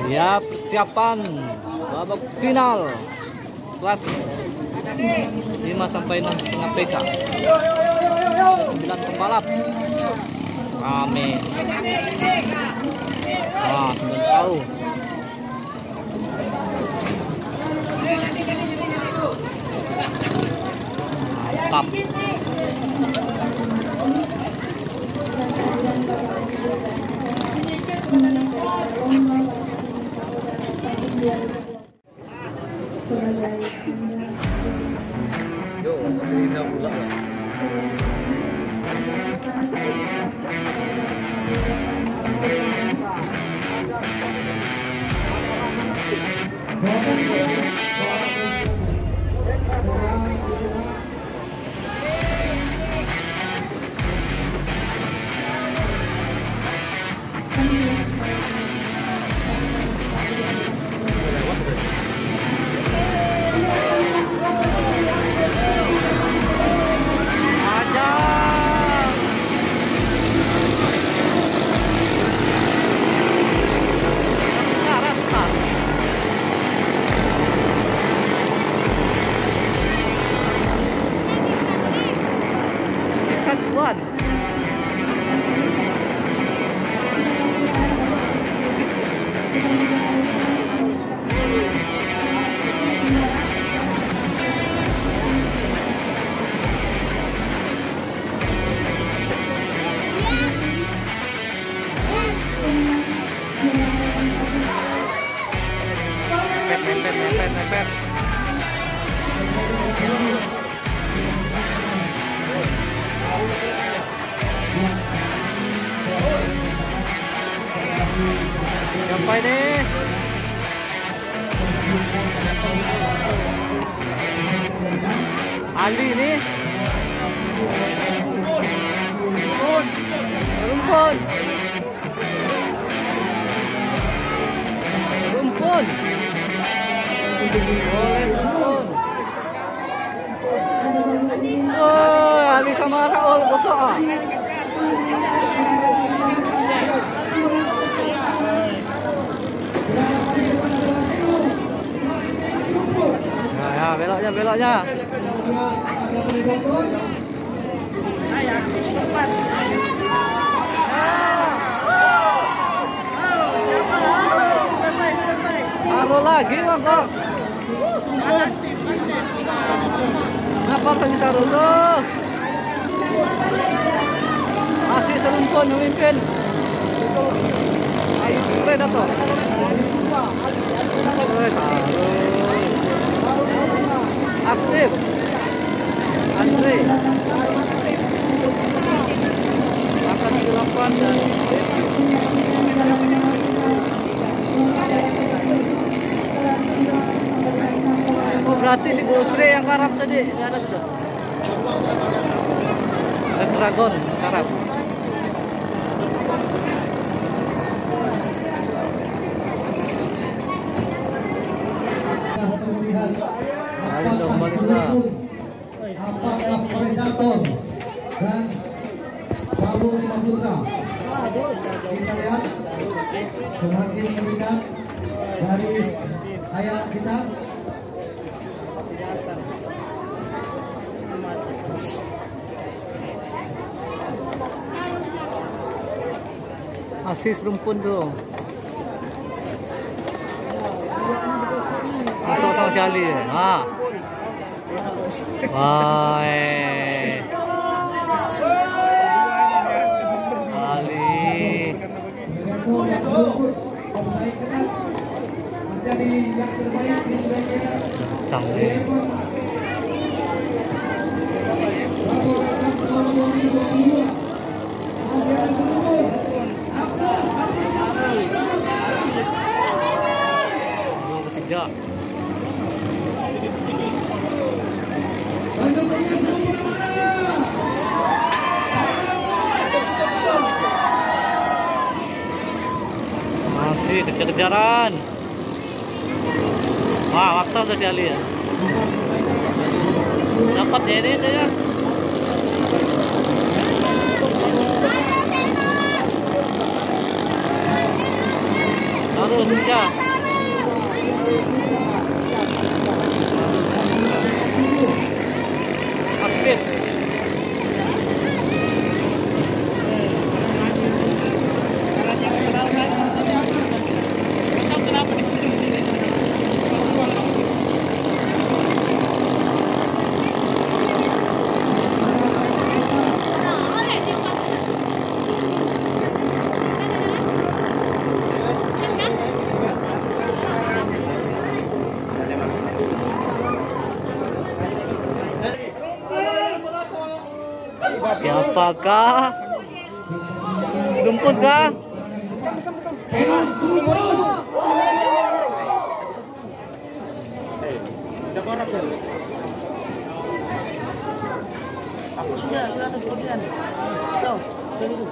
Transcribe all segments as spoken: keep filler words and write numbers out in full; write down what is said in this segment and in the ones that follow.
Ya, persiapan babak final kelas lima sampai enam setengah P K. sembilan pembalap. Amin. Nah, sembilan tahu. Mantap. Yo, masih indah pula lah. Mepet, mepet, mepet. Sampai deh. Ali ini. Rumpun. Rumpun. Boleh rumpun. Oh, Ali sama Raul gosok. Nah, ya, beloknya, beloknya. Taruh lagi kok. Kenapa lagi taruh tuh? Masih serumpun memimpin. Ayo, keren atau? Aktif. Andre. Akan dilakukan dan oh, berarti si Busri yang karap tadi di atas sudah. Red Dragon karap. Apakah Predator dan Salung Lima Putra? Kita lihat semakin mendekat garis hayat kita. Asis rumpun tuh. Masuk sama si Ali. Ah. Wah. Ali. Menjadi yang terbaik di Surabaya. Canggih. Masih ada seluruh. Ketiga. Masih kejar-kejaran. Wah, maksa udah si Ali ya. Dapat ya ini ya. Sarul Hinca. Aktif. Siapakah? Rumput kah? Aku sudah, silakan sebagian. Tuh, sini tuh.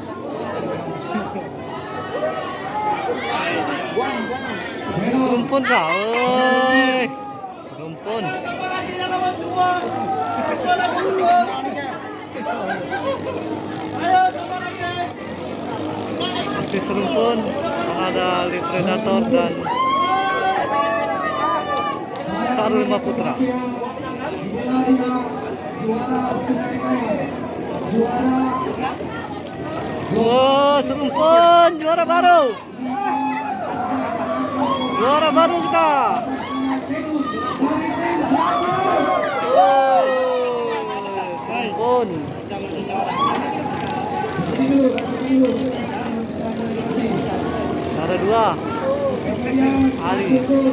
Buang, buang. Rumput kah? Oi. Rumput. Masih serumpun, ada Elite Predator dan Sarul Maputra. Oh, serumpun, juara baru. Juara baru kita. Oh, serumpun. Ada dua. Ali.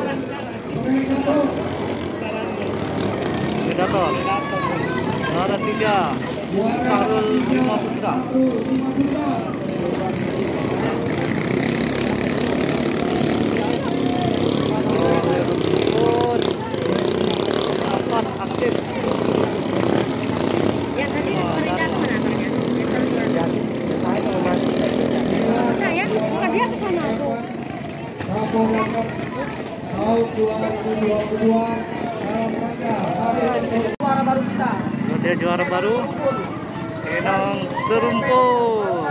Predator. Ada tiga. Sarul Maputra. Empat aktif. Yang tadi mereka kemana namanya? Saya, bukan dia ke sana tuh. Tahun dua ribu dua puluh dua dalam rangka Suara baru kita. Dia juara baru. Enong Serumpun.